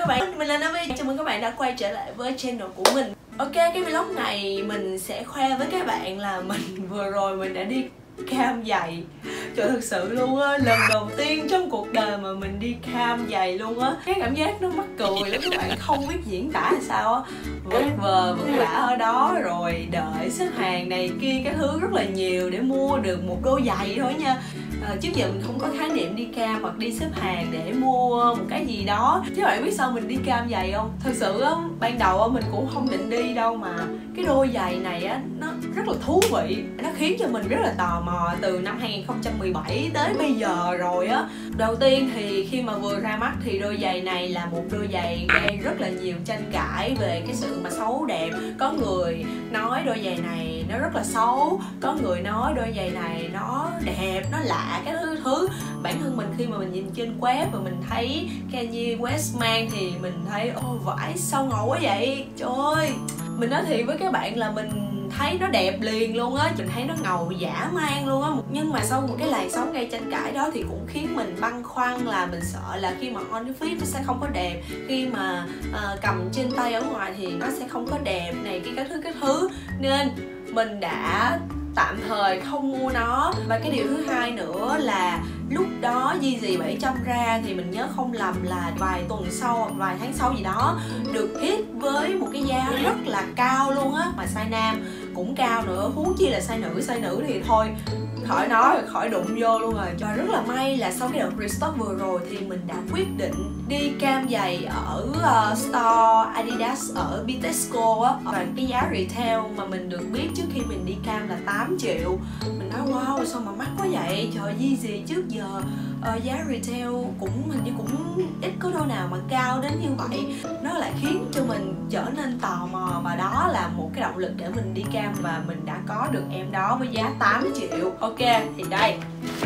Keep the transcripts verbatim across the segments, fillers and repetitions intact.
các bạn, mình là Navi. Chào mừng các bạn đã quay trở lại với channel của mình. Ok, cái vlog này mình sẽ khoe với các bạn là mình vừa rồi mình đã đi cam giày. Trời, thực sự luôn á, lần đầu tiên trong cuộc đời mà mình đi cam giày luôn á. Cái cảm giác nó mắc cười lắm các bạn, không biết diễn tả là sao á. Vất vờ vất vả ở đó rồi đợi xếp hàng này kia cái thứ rất là nhiều để mua được một đôi giày thôi nha. À, trước giờ mình không có khái niệm đi cam hoặc đi xếp hàng để mua một cái gì đó. Chứ bạn biết sao mình đi cam giày không? Thật sự á, ban đầu á mình cũng không định đi đâu, mà cái đôi giày này á nó rất là thú vị, nó khiến cho mình rất là tò mò từ năm hai nghìn không trăm mười bảy tới bây giờ rồi á. Đầu tiên thì khi mà vừa ra mắt thì đôi giày này là một đôi giày gây rất là nhiều tranh cãi về cái sự mà xấu đẹp. Có người nói đôi giày này nó rất là xấu, có người nói đôi giày này nó đẹp, nó lạ cái thứ thứ. Bản thân mình khi mà mình nhìn trên web và mình thấy Kanye West mang thì mình thấy ô vãi sao ngầu quá vậy. Trời ơi, mình nói thiệt với các bạn là mình thấy nó đẹp liền luôn á, mình thấy nó ngầu dã man luôn á. Nhưng mà sau một cái làn sóng gây tranh cãi đó thì cũng khiến mình băn khoăn, là mình sợ là khi mà on the feet nó sẽ không có đẹp, khi mà uh, cầm trên tay ở ngoài thì nó sẽ không có đẹp này cái cái thứ cái thứ nên mình đã tạm thời không mua nó. Và cái điều thứ hai nữa là lúc đó Yeezy bảy trăm ra thì mình nhớ không lầm là vài tuần sau hoặc vài tháng sau gì đó, được hit với một cái giá rất là cao luôn á, mà size nam cũng cao nữa, huống chi là size nữ. Size nữ thì thôi khỏi nói, khỏi đụng vô luôn rồi. Cho rất là may là sau cái đợt restock vừa rồi thì mình đã quyết định đi cam giày ở uh, store Adidas ở Bitexco á, và cái giá retail mà mình được biết trước khi mình đi cam là tám triệu. Mình nói wow sao mà mắc quá vậy. Trời, Yeezy trước giờ uh, giá retail cũng hình như cũng ít có đôi nào mà cao đến như vậy. Nó lại khiến cho mình trở nên tò mò, và đó là một cái động lực để mình đi cam, và mình đã có được em đó với giá tám triệu. Ok, thì đây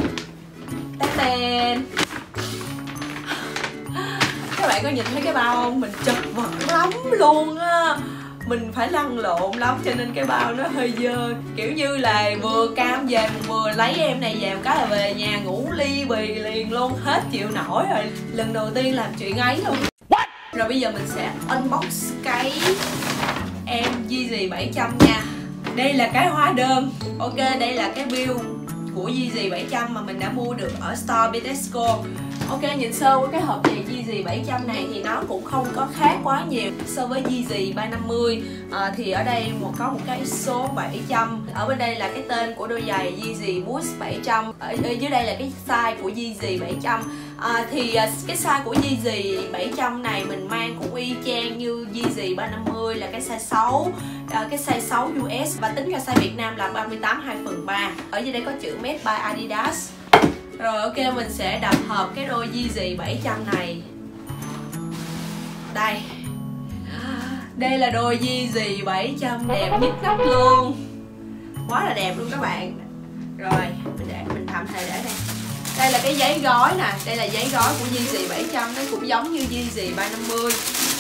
tán đèn. Các bạn có nhìn thấy cái bao không? Mình chật vật lắm luôn á, mình phải lăn lộn lắm cho nên cái bao nó hơi dơ. Kiểu như là vừa cam về vừa lấy em này về một cái là về nhà ngủ ly bì liền luôn, hết chịu nổi rồi. Lần đầu tiên làm chuyện ấy luôn. Rồi bây giờ mình sẽ unbox cái em Yeezy bảy trăm nha. Đây là cái hóa đơn. Ok, đây là cái bill của Yeezy bảy trăm mà mình đã mua được ở store Bitexco. Ok, nhìn sơ với cái hộp giày Yeezy bảy trăm này thì nó cũng không có khác quá nhiều so với Yeezy ba năm mươi. à, Thì ở đây một có một cái số bảy trăm. Ở bên đây là cái tên của đôi giày Yeezy Boost bảy trăm. Ở, ở dưới đây là cái size của Yeezy bảy trăm. à, Thì cái size của Yeezy bảy trăm này mình mang cũng y chang như Yeezy ba năm mươi là cái size sáu. à, Cái size sáu u ét, và tính ra size Việt Nam là ba mươi tám hai phần ba. Ở dưới đây có chữ Made by Adidas. Rồi ok, mình sẽ đập hộp cái đôi Yeezy bảy trăm này. Đây. Đây là đôi Yeezy bảy trăm đẹp nhất nắp luôn. Quá là đẹp luôn các bạn. Rồi, mình để mình tạm thời để đây. Đây là cái giấy gói nè, đây là giấy gói của Yeezy bảy trăm, nó cũng giống như Yeezy ba năm mươi.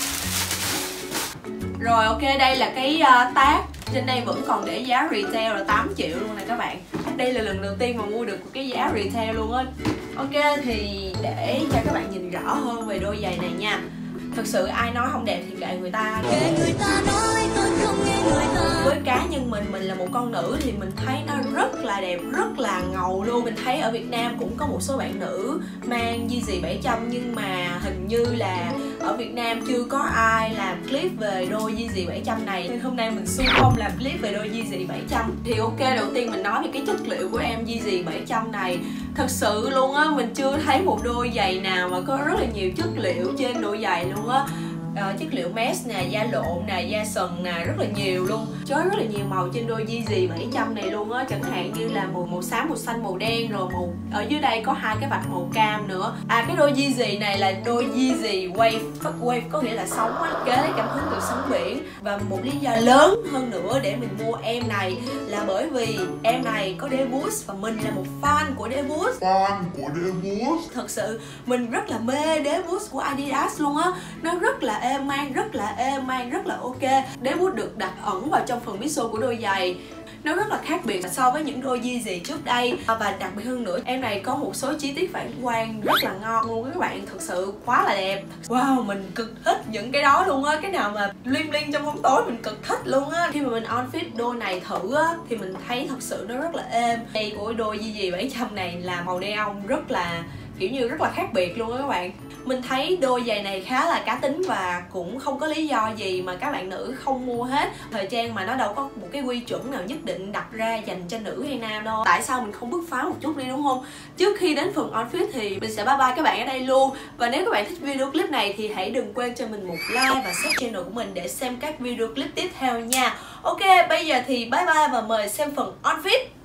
Rồi ok, đây là cái uh, tag. Trên đây vẫn còn để giá retail là tám triệu luôn nè các bạn. Đây là lần đầu tiên mà mua được một cái giá retail luôn á. Ok, thì để cho các bạn nhìn rõ hơn về đôi giày này nha. Thực sự ai nói không đẹp thì kệ người ta. Kệ người ta nói, tôi không nghe người ta. Với cá nhân mình, mình là một con nữ thì mình thấy nó rất là đẹp, rất là ngầu luôn. Mình thấy ở Việt Nam cũng có một số bạn nữ mang Yeezy bảy trăm, nhưng mà hình như là ở Việt Nam chưa có ai làm clip về đôi Yeezy bảy trăm này, nên hôm nay mình xung phong làm clip về đôi Yeezy bảy trăm. Thì ok, đầu tiên mình nói về cái chất liệu của em Yeezy bảy trăm này. Thật sự luôn á, mình chưa thấy một đôi giày nào mà có rất là nhiều chất liệu trên đôi giày luôn á. Uh, chất liệu mesh nè, da lộn nè, da sần nè, rất là nhiều luôn. Chới rất là nhiều màu trên đôi Yeezy bảy trăm này luôn á. Chẳng hạn như là màu màu xám, màu xanh, màu đen, rồi màu ở dưới đây có hai cái vạch màu cam nữa. À, cái đôi Yeezy này là đôi Yeezy Wave. Wave có nghĩa là sóng á, kế lấy cảm hứng từ sóng biển. Và một lý do lớn hơn nữa để mình mua em này là bởi vì em này có đế Boost, và mình là một fan của đế Boost. Fan của đế Boost. Thật sự mình rất là mê đế Boost của Adidas luôn á. Nó rất là êm, mang rất là êm, mang rất là ok. Đế bút được đặt ẩn vào trong phần midsole của đôi giày. Nó rất là khác biệt so với những đôi Yeezy trước đây. Và đặc biệt hơn nữa, em này có một số chi tiết phản quang rất là ngon luôn các bạn. Thật sự quá là đẹp. Wow, mình cực thích những cái đó luôn á. Cái nào mà bling bling trong bóng tối mình cực thích luôn á. Khi mà mình on fit đôi này thử á, thì mình thấy thật sự nó rất là êm. Đây của đôi Yeezy bảy trăm này là màu neon, rất là kiểu như rất là khác biệt luôn á các bạn. Mình thấy đôi giày này khá là cá tính và cũng không có lý do gì mà các bạn nữ không mua hết. Thời trang mà nó đâu có một cái quy chuẩn nào nhất định đặt ra dành cho nữ hay nam đâu. Tại sao mình không bứt phá một chút đi đúng không? Trước khi đến phần on fit thì mình sẽ bye bye các bạn ở đây luôn. Và nếu các bạn thích video clip này thì hãy đừng quên cho mình một like và sub channel của mình để xem các video clip tiếp theo nha. Ok, bây giờ thì bye bye và mời xem phần on fit.